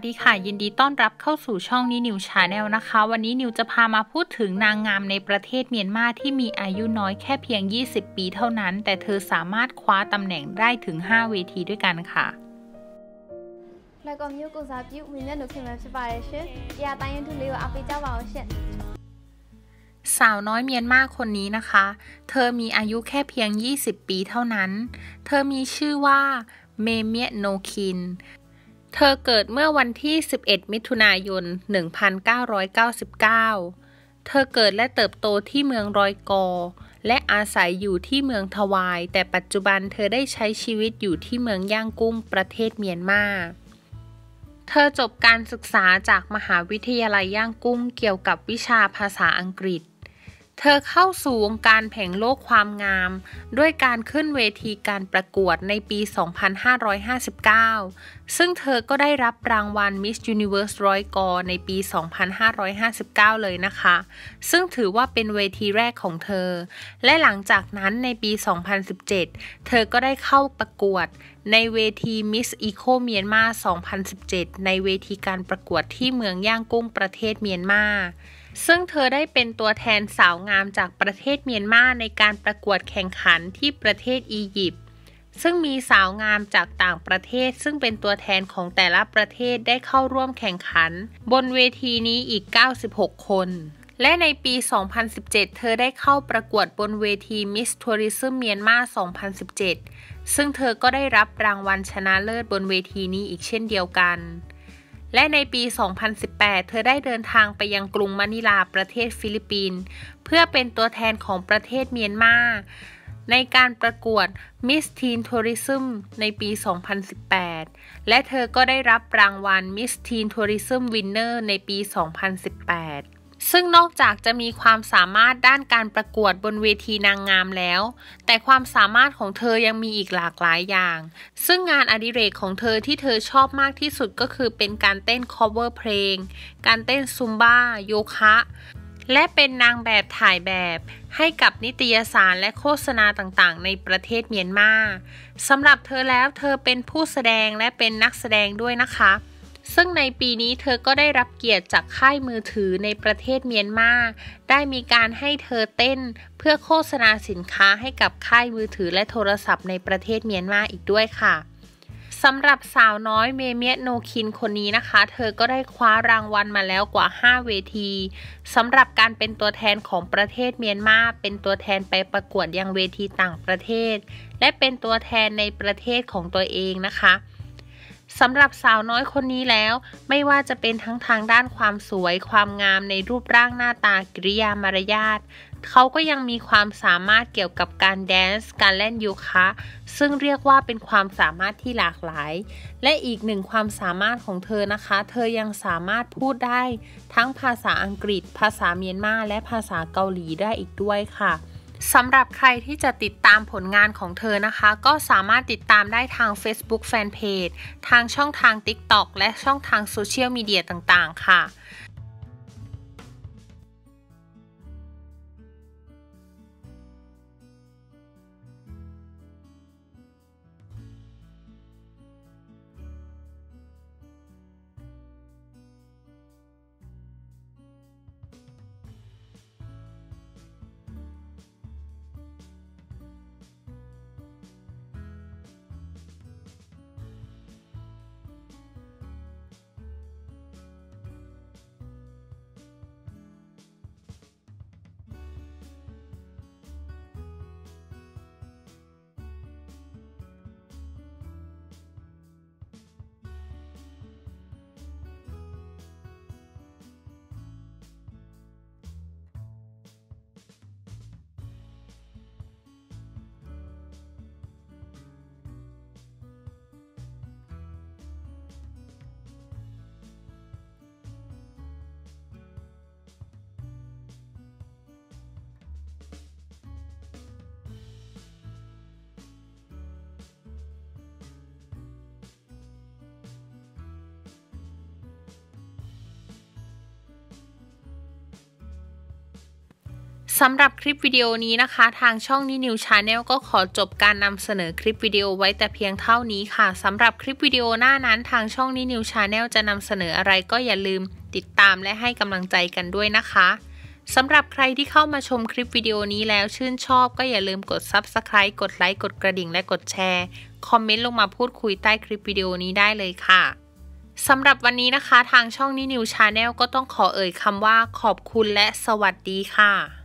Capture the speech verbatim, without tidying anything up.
ดีค่ะยินดีต้อนรับเข้าสู่ช่องนี้นิวชาแนลนะคะวันนี้นิวจะพามาพูดถึงนางงามในประเทศเมียนมาที่มีอายุน้อยแค่เพียงยี่สิบปีเท่านั้นแต่เธอสามารถคว้าตำแหน่งได้ถึงห้าเวทีด้วยกันค่ะและก็မျိုးကိုစားပြုမိမျက်နှာခင်မှာဖြစ်ပါတယ်ရှင်။တရားတိုင်းရင်ထုလေးကိုအားပေးကြပါအောင်ရှင်สาวน้อยเมียนมาคนนี้นะคะเธอมีอายุแค่เพียงยี่สิบปีเท่านั้นเธอมีชื่อว่าเมเมียโนคินเธอเกิดเมื่อวันที่สิบเอ็ดมิถุนายนหนึ่งพันเก้าร้อยเก้าสิบเก้าเธอเกิดและเติบโตที่เมืองรอยกอและอาศัยอยู่ที่เมืองทวายแต่ปัจจุบันเธอได้ใช้ชีวิตอยู่ที่เมืองย่างกุ้งประเทศเมียนมาเธอจบการศึกษาจากมหาวิทยาลัยย่างกุ้งเกี่ยวกับวิชาภาษาอังกฤษเธอเข้าสู่วงการแผงโลกความงามด้วยการขึ้นเวทีการประกวดในปี สองพันห้าร้อยห้าสิบเก้า ซึ่งเธอก็ได้รับรางวัล Miss Universe ร้อยกอในปี สองพันห้าร้อยห้าสิบเก้า เลยนะคะซึ่งถือว่าเป็นเวทีแรกของเธอและหลังจากนั้นในปี สองพันสิบเจ็ด เธอก็ได้เข้าประกวดในเวที Miss Eco Myanmar สองพันสิบเจ็ด ในเวทีการประกวดที่เมืองย่างกุ้งประเทศเมียนมาซึ่งเธอได้เป็นตัวแทนสาวงามจากประเทศเมียนมาในการประกวดแข่งขันที่ประเทศอียิปต์ซึ่งมีสาวงามจากต่างประเทศซึ่งเป็นตัวแทนของแต่ละประเทศได้เข้าร่วมแข่งขันบนเวทีนี้อีกเก้าสิบหกคนและในปี สองพันสิบเจ็ด เธอได้เข้าประกวดบนเวที Miss Tourism Myanmar สองพันสิบเจ็ด ซึ่งเธอก็ได้รับรางวัลชนะเลิศบนเวทีนี้อีกเช่นเดียวกันและในปี สองพันสิบแปด เธอได้เดินทางไปยังกรุงมะนิลาประเทศฟิลิปปินส์เพื่อเป็นตัวแทนของประเทศเมียนมาในการประกวด Miss Teen Tourism ในปี สองพันสิบแปด และเธอก็ได้รับรางวัล Miss Teen Tourism Winner ในปี สองพันสิบแปดซึ่งนอกจากจะมีความสามารถด้านการประกวดบนเวทีนางงามแล้วแต่ความสามารถของเธอยังมีอีกหลากหลายอย่างซึ่งงานอดิเรกของเธอที่เธอชอบมากที่สุดก็คือเป็นการเต้น cover เพลงการเต้นซุมบ้าโยคะและเป็นนางแบบถ่ายแบบให้กับนิตยสารและโฆษณาต่างๆในประเทศเมียนมาสำหรับเธอแล้วเธอเป็นผู้แสดงและเป็นนักแสดงด้วยนะคะซึ่งในปีนี้เธอก็ได้รับเกียรติจากค่ายมือถือในประเทศเมียนมาได้มีการให้เธอเต้นเพื่อโฆษณาสินค้าให้กับค่ายมือถือและโทรศัพท์ในประเทศเมียนมาอีกด้วยค่ะสำหรับสาวน้อยเมเมียโนคินคนนี้นะคะเธอก็ได้คว้ารางวัลมาแล้วกว่าห้าเวทีสำหรับการเป็นตัวแทนของประเทศเมียนมาเป็นตัวแทนไปประกวดยังเวทีต่างประเทศและเป็นตัวแทนในประเทศของตัวเองนะคะสำหรับสาวน้อยคนนี้แล้วไม่ว่าจะเป็นทั้งทางด้านความสวยความงามในรูปร่างหน้าตากิริยามารยาทเขาก็ยังมีความสามารถเกี่ยวกับการแดนซ์การเล่นโยคะซึ่งเรียกว่าเป็นความสามารถที่หลากหลายและอีกหนึ่งความสามารถของเธอนะคะเธอยังสามารถพูดได้ทั้งภาษาอังกฤษภาษาเมียนมาและภาษาเกาหลีได้อีกด้วยค่ะสำหรับใครที่จะติดตามผลงานของเธอนะคะก็สามารถติดตามได้ทาง Facebook Fanpage ทางช่องทาง TikTok และช่องทางโซเชียลมีเดียต่างๆค่ะสำหรับคลิปวิดีโอนี้นะคะทางช่องนินิวชาแนลก็ขอจบการนำเสนอคลิปวิดีโอไว้แต่เพียงเท่านี้ค่ะสำหรับคลิปวิดีโอหน้านั้นทางช่องนินิวชาแนลจะนำเสนออะไรก็อย่าลืมติดตามและให้กำลังใจกันด้วยนะคะสำหรับใครที่เข้ามาชมคลิปวิดีโอนี้แล้วชื่นชอบก็อย่าลืมกด ซับสไครบ์ กดไลค์กดกระดิ่งและกดแชร์คอมเมนต์ลงมาพูดคุยใต้คลิปวิดีโอนี้ได้เลยค่ะสำหรับวันนี้นะคะทางช่องนินิวชาแนลก็ต้องขอเอ่ยคำว่าขอบคุณและสวัสดีค่ะ